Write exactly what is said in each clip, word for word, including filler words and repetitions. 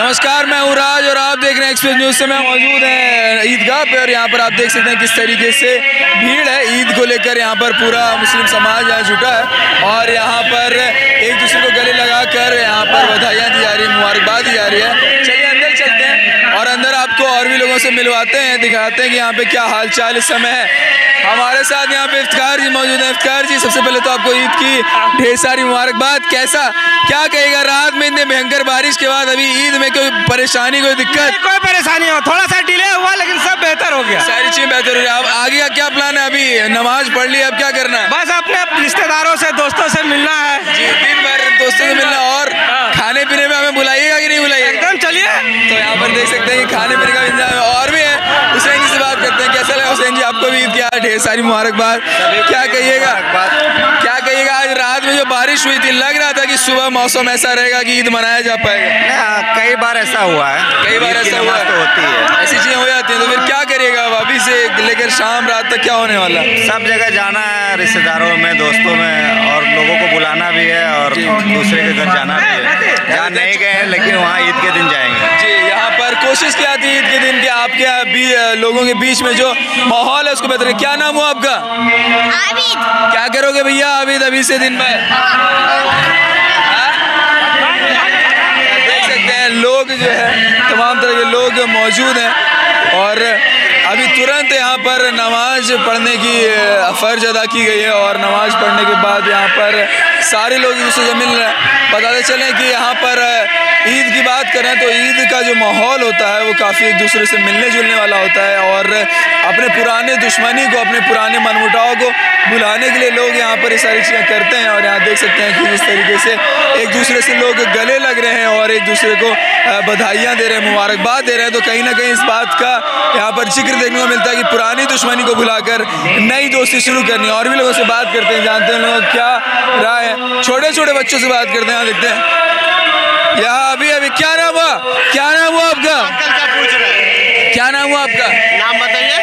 नमस्कार, मैं हूँ राज और आप देख रहे हैं एक्सप्रेस न्यूज़ से। मैं मौजूद हैं ईदगाह पे और यहाँ पर आप देख सकते हैं किस तरीके से भीड़ है ईद को लेकर। यहाँ पर पूरा मुस्लिम समाज यहाँ जुटा है और यहाँ पर एक दूसरे को गले लगाकर यहाँ पर बधाइयाँ दी जा रही है, मुबारकबाद दी जा रही है। चलिए अंदर चलते हैं और अंदर आपको और भी लोगों से मिलवाते हैं, दिखाते हैं कि यहाँ पे क्या हाल चाल इस समय है। हमारे साथ यहाँ पे इफ्तिखार जी मौजूद हैं। इफ्तिखार जी, सबसे पहले तो आपको ईद की ढेर सारी मुबारकबाद। कैसा क्या कहेगा, रात में इतने भयंकर बारिश के बाद अभी ईद में कोई परेशानी, कोई दिक्कत? कोई परेशानी हो, थोड़ा सा डिले हुआ लेकिन सब बेहतर हो गया, सारी चीजें बेहतर हो रही है। अब आगे का क्या प्लान है? अभी नमाज पढ़ ली, अब क्या करना है? बस अपने रिश्तेदारों से, दोस्तों से मिलना है जी, दिन भर दोस्तों से मिलना। और खाने पीने में हमें बुलाइएगा कि नहीं बुलाइएगा? एकदम चलिए। तो यहाँ पर देख सकते हैं कि खाने पीने का इंतजाम और भी है। हुसैन जी से बात करते हैं, कैसा लगा हुसैन जी आपको भी ईद की ढेर सारी मुबारकबाद। क्या कहिएगा, क्या कहिएगा? आज रात में जो बारिश हुई थी, लग रहा था कि सुबह मौसम ऐसा रहेगा कि ईद मनाया जा पाएगा? कई बार ऐसा हुआ है, कई बार ऐसा हुआ तो होती है, ऐसी चीजें हो जाती हैं। तो फिर क्या करिएगा अब अभी से लेकर शाम रात तक क्या होने वाला? सब जगह जाना है, रिश्तेदारों में, दोस्तों में, और लोगों को बुलाना भी है और दूसरे के घर जाना भी है। जहाँ नहीं गए हैं लेकिन वहाँ ईद के दिन जाएंगे। जी, यहाँ पर कोशिश क्या थी ईद के दिन कि आपके भी लोगों के बीच में जो माहौल है उसको बेहतर। क्या नाम हुआ आपका? आबिद। क्या करोगे भैया आबिद अभी से दिन में? देख सकते हैं लोग जो है, तमाम तरह के लोग मौजूद हैं और अभी तुरंत यहाँ पर नमाज पढ़ने की फ़र्ज अदा की गई है और नमाज पढ़ने के बाद यहाँ पर सारे लोग एक दूसरे से मिल रहे हैं। बताते चलें कि यहाँ पर ईद की बात करें तो ईद का जो माहौल होता है वो काफ़ी एक दूसरे से मिलने जुलने वाला होता है और अपने पुराने दुश्मनी को, अपने पुराने मनमुटाव को भुलाने के लिए लोग यहाँ पर ये सारी चीज़ें करते हैं। और यहाँ देख सकते हैं कि जिस तरीके से एक दूसरे से लोग गले लग रहे हैं और एक दूसरे को बधाइयाँ दे रहे हैं, मुबारकबाद दे रहे हैं। तो कहीं ना कहीं इस बात का यहाँ पर जिक्र देखने को मिलता है कि पुरानी दुश्मनी को भुलाकर नई दोस्ती शुरू करनी है। और भी लोगों से बात करते हैं, जानते हैं लोग क्या राय है। छोटे छोटे बच्चों से बात करते हैं, यहाँ देखते हैं यहाँ अभी अभी क्या नाम हुआ? क्या नाम हुआ आपका? अंकल क्या पूछ रहे हैं? क्या नाम हुआ आपका? नाम बताइए।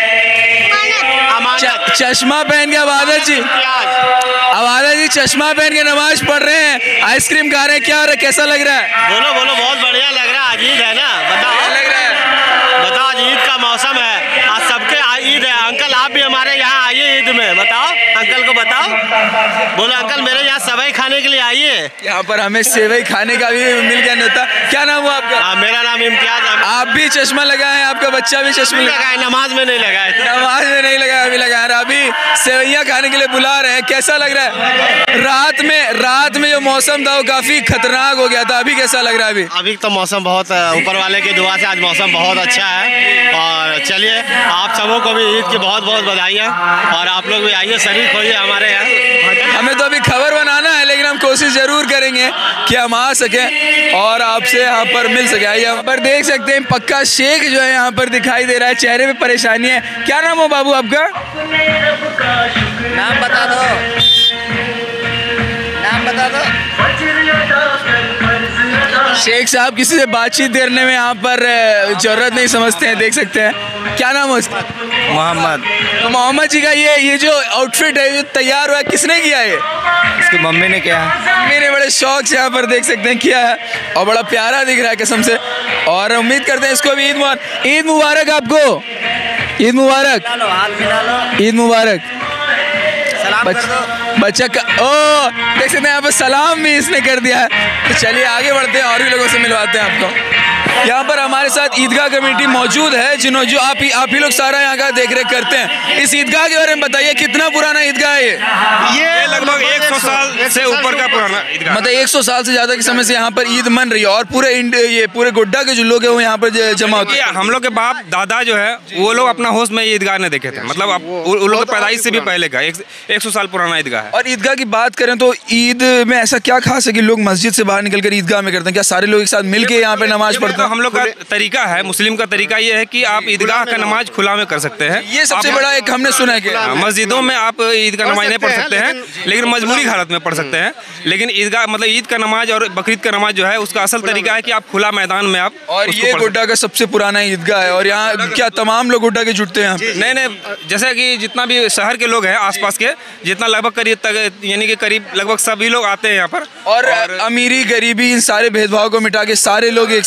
चश्मा पहन के अबादत जी, अबादत जी चश्मा पहन के नमाज पढ़ रहे हैं, आइसक्रीम खा रहे हैं, क्या हो रहा है, कैसा लग रहा है? बोलो बोलो, बहुत बढ़िया लग रहा है। आज ईद है ना, बताओ लग रहा है, बताओ। आज ईद का मौसम है, आज सबके ईद है। अंकल आप भी हमारे यहाँ आइए ईद में, बताओ अंकल को बताओ। बोलो अंकल मेरे यहाँ सेवई खाने के लिए आइए। यहाँ पर हमें सेवई खाने का भी मिल गया न्योता। क्या नाम हुआ आपका? आ, मेरा नाम इम्तियाज है। आप भी चश्मा लगाए हैं, आपका बच्चा भी चश्मा लगाए? नमाज में नहीं लगाए, नमाज में नहीं लगाया, अभी लगाया। अभी सेवैयाँ खाने के लिए बुला रहे हैं, कैसा लग रहा है? रात में रात में जो मौसम था वो काफी खतरनाक हो गया था, अभी कैसा लग रहा है? अभी अभी तो मौसम बहुत, ऊपर वाले की दुआ से आज मौसम बहुत अच्छा है। और चलिए आप सबों को भी ईद की बहुत बहुत बधाइयाँ और आप लोग भी आइए, शरीक होइए हमारे यहाँ। हमें तो अभी खबर बनाना है लेकिन हम कोशिश जरूर करेंगे कि हम आ सकें और आपसे यहाँ पर मिल सके। आइए, यहाँ पर देख सकते हैं पक्का शेख जो है यहाँ पर दिखाई दे रहा है, चेहरे पे परेशानी है। क्या नाम हो बाबू आपका? नाम बता दो, नाम बता दो। शेख साहब किसी से बातचीत करने में यहाँ पर जरूरत नहीं समझते हैं, देख सकते हैं। क्या नाम है उसका? मोहम्मद। तो मोहम्मद जी का ये ये जो आउटफिट है, जो तैयार हुआ है, किसने किया है? इसकी मम्मी ने किया। मेरे बड़े शौक से यहाँ पर देख सकते हैं किया है और बड़ा प्यारा दिख रहा है कसम से। और उम्मीद करते हैं इसको भी ईद मुबारक। ईद मुबारक आपको, ईद मुबारक, ईद मुबारक। बच्चा का ओ देख सकते हैं यहाँ पर सलाम भी इसने कर दिया है। तो चलिए आगे बढ़ते हैं और भी लोगों से मिलवाते हैं आपको। यहाँ पर हमारे साथ ईदगाह कमेटी मौजूद है, जिन्होंने जो आप ही आप ही लोग सारा यहाँ का देख रेख करते हैं। इस ईदगाह के बारे में बताइए, कितना पुराना ईदगाह है ये? ये लगभग एक सौ साल से ऊपर का पुराना ईदगाह, मतलब एक सौ साल से ज्यादा के समय से यहाँ पर ईद मन रही है और पूरे ये पूरे गोड्डा के जो लोग हैं वो यहाँ पर जमा होते हैं। हम लोग के बाप दादा जो है वो लोग अपना होश में ईदगाह ने देखे थे, मतलब उन लोग पैदाइश से भी पहले का एक सौ साल पुराना ईदगाह है। और ईदगाह की बात करें तो ईद में ऐसा क्या खास है कि लोग मस्जिद से बाहर निकलकर ईदगाह में करते हैं? क्या सारे लोग एक साथ मिलकर यहाँ पे नमाज पढ़ते हैं? हम लोग का तरीका है, मुस्लिम का तरीका ये है कि आप ईदगाह का नमाज खुला में कर सकते हैं। ये सबसे बड़ा एक हमने सुना है कि मस्जिदों में आप ईद का नमाज नहीं पढ़ सकते हैं, लेकिन मजबूरी हालत में पढ़ सकते हैं। लेकिन ईदगाह मतलब ईद का नमाज और बकरीद का नमाज जो है उसका असल तरीका है कि आप खुला मैदान में आप। और ये गोड्डा का सबसे पुराना ईदगाह है और यहाँ क्या तमाम लोग गोड्डा के जुटते हैं? नहीं नहीं, जैसे कि जितना भी शहर के लोग हैं आसपास के, जितना लगभग करीब तक यानी कि करीब लगभग सभी लोग आते हैं यहाँ पर। और अमीरी गरीबी इन सारे भेदभाव को मिटा के सारे लोग एक साथ। सबसे बड़ा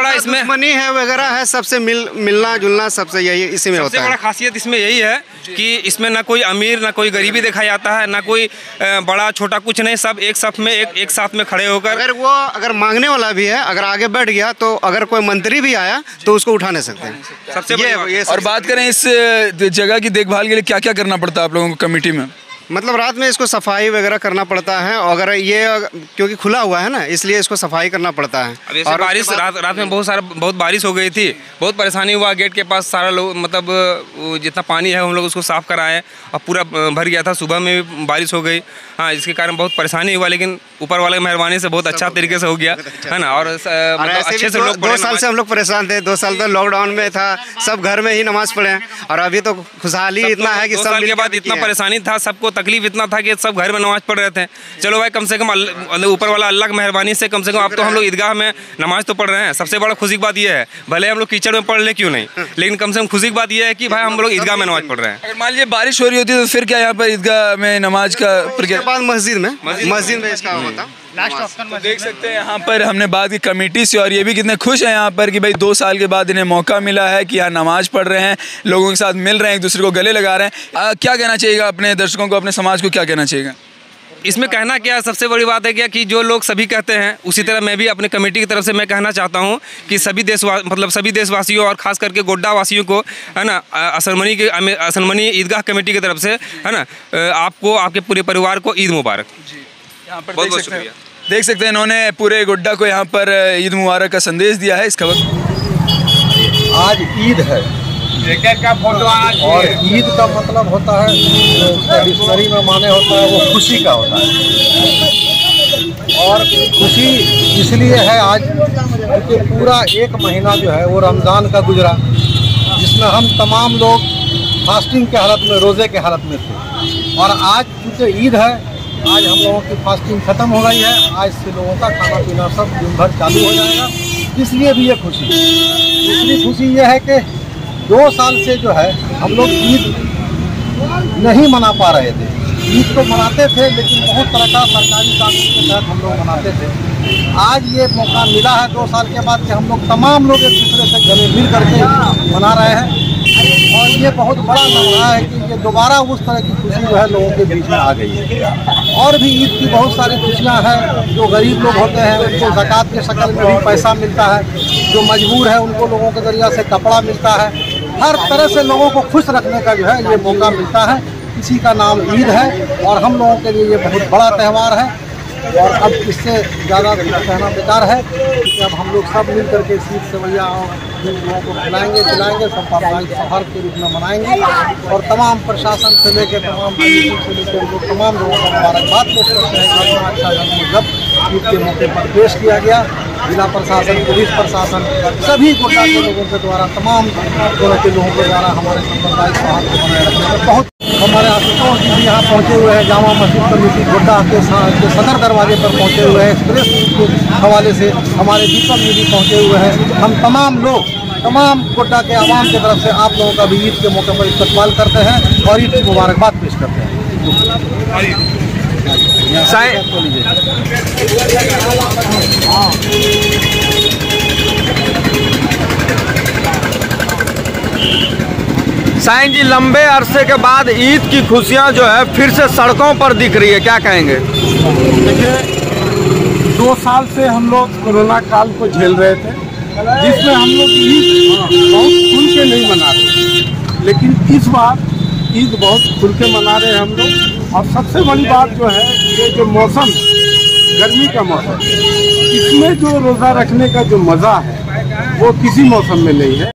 बड़ा इसमें दुश्मनी है वगैरह है, सबसे मिल मिलना जुलना सबसे यही इसी में होता है। सबसे बड़ा खासियत इसमें यही है कि इसमें ना कोई अमीर ना कोई गरीबी देखा जाता है, ना कोई बड़ा छोटा, कुछ नहीं, सब एक साथ में एक एक साथ में खड़े होकर। अगर वो अगर मांगने वाला भी है, अगर आगे बैठ गया तो अगर कोई मंत्री भी आया तो उसको उठा नहीं सकते हैं। सबसे ये, ये और बात करें इस जगह की देखभाल के लिए क्या क्या करना पड़ता है आप लोगों को कमेटी में? मतलब रात में इसको सफाई वगैरह करना पड़ता है, और अगर ये क्योंकि खुला हुआ है ना, इसलिए इसको सफाई करना पड़ता है। अब जैसे बारिश रात रात में बहुत सारा बहुत बारिश हो गई थी, बहुत परेशानी हुआ। गेट के पास सारा लोग मतलब जितना पानी है हम लोग उसको साफ़ कराएं और पूरा भर गया था। सुबह में भी बारिश हो गई, हाँ, इसके कारण बहुत परेशानी हुआ, लेकिन ऊपर वाले की मेहरबानी से बहुत अच्छा तरीके से हो गया, है ना। और मतलब अच्छे से लोग दो साल से हम लोग परेशान थे, दो साल तक लॉकडाउन में था, सब घर में ही नमाज पढ़े, और अभी तो खुशहाली इतना है कि दो साल के बाद इतना परेशानी था, सबको तकलीफ इतना था कि सब घर में नमाज पढ़ रहे थे। चलो भाई, कम से कम ऊपर वाला अल्लाह की मेहरबानी से कम से कम अब तो हम लोग ईदगाह में नमाज तो पढ़ रहे हैं। सबसे बड़ा खुशी की बात यह है, भले हम लोग कीचड़ में पढ़ ले क्यों नहीं, लेकिन कम से कम खुशी की बात यह है कि भाई हम लोग ईदगाह में नमाज पढ़ रहे हैं। अगर मान लीजिए बारिश हो रही होती है तो फिर क्या यहाँ पर ईदगाह में नमाज का उसके बाद मस्जिद में मस्जिद में इसका होता। तो देख सकते हैं यहाँ पर हमने बात की कमेटी से, और ये भी कितने खुश हैं यहाँ पर कि भाई दो साल के बाद इन्हें मौका मिला है कि यहाँ नमाज पढ़ रहे हैं, लोगों के साथ मिल रहे हैं, एक दूसरे को गले लगा रहे हैं। आ, क्या कहना चाहिएगा अपने दर्शकों को, अपने समाज को क्या कहना चाहिएगा? इसमें कहना क्या, सबसे बड़ी बात है क्या कि जो लोग सभी कहते हैं उसी तरह मैं भी अपने कमेटी की तरफ से मैं कहना चाहता हूं कि सभी देशवा मतलब सभी देशवासियों और ख़ास करके गोड्डा वासियों को, है ना, असलमनी के असलमनी ईदगाह कमेटी की तरफ से, है ना, आपको आपके पूरे परिवार को ईद मुबारक। यहाँ पर बहुत बहुत शुक्रिया। देख सकते हैं इन्होंने पूरे गोड्डा को यहाँ पर ईद मुबारक का संदेश दिया है। इस खबर आज ईद है और ईद का मतलब होता है, जो ट्रेडिशनली में माने होता है, वो खुशी का होता है। और खुशी इसलिए है आज क्योंकि पूरा एक महीना जो है वो रमज़ान का गुजरा, जिसमें हम तमाम लोग फास्टिंग के हालत में, रोज़े के हालत में थे। और आज क्योंकि ईद है, आज हम लोगों की फास्टिंग ख़त्म हो गई है, आज से लोगों का खाना पीना सब दिन भर चालू हो जाएगा, इसलिए भी ये खुशी। दूसरी खुशी ये है कि दो साल से जो है हम लोग ईद नहीं मना पा रहे थे। ईद तो मनाते थे लेकिन बहुत तरह का सरकारी कानून के तहत हम लोग मनाते थे। आज ये मौका मिला है दो साल के बाद कि हम लोग तमाम लोग एक दूसरे से गले मिल करके मना रहे हैं, और ये बहुत बड़ा लग रहा है कि ये दोबारा उस तरह की खुशी जो है लोगों के बीच में आ गई है। और भी ईद की बहुत सारी खुशियाँ हैं। जो गरीब लोग होते हैं उनको ज़कात के शक्ल में भी पैसा मिलता है, जो मजबूर है उनको लोगों के ज़रिए से कपड़ा मिलता है। हर तरह से लोगों को खुश रखने का जो है ये मौका मिलता है, इसी का नाम ईद है। और हम लोगों के लिए ये बहुत बड़ा त्यौहार है, और अब इससे ज़्यादा कहना बेकार है क्योंकि अब हम लोग सब मिल करके इस ईद सेवैया जिन लोगों को खिलाएंगे खिलाएंगे सब पारिवारिक सौहार्द के रूप में मनाएंगे। और तमाम प्रशासन से लेकर तमाम से लेकर लोग तमाम लोगों को मुबारकबाद पेश करते हैं। इतना अच्छा जन्म जब ईद के मौके पर पेश किया गया, जिला प्रशासन, पुलिस प्रशासन, सभी गोड्डा के लोगों के द्वारा, तमाम तरह के लोगों के द्वारा हमारे सांप्रदायिक सौहार्द को बनाए रखने में बहुत। हमारे आशुतोष जी भी यहाँ पहुँचे हुए हैं, जामा मस्जिद कमेटी गोड्डा के सदर दरवाजे पर पहुँचे हुए हैं। एक्सप्रेस के हवाले से हमारे दीपक जी भी पहुँचे हुए हैं। हम तमाम लोग, तमाम गोड्डा के आवाम की तरफ से आप लोगों का भी ईद के मौके पर इस्तकबाल करते हैं और ईद की मुबारकबाद पेश करते हैं। साईं जी, लंबे अरसे के बाद ईद की खुशियां जो है फिर से सड़कों पर दिख रही है, क्या कहेंगे? देखिए, दो साल से हम लोग कोरोना काल को झेल रहे थे, जिसमें हम लोग ईद बहुत खुल के नहीं मना रहे, लेकिन इस बार ईद बहुत खुल के मना रहे हैं हम लोग। और सबसे बड़ी बात जो है, ये जो मौसम है, गर्मी का मौसम, इसमें जो रोज़ा रखने का जो मज़ा है वो किसी मौसम में नहीं है।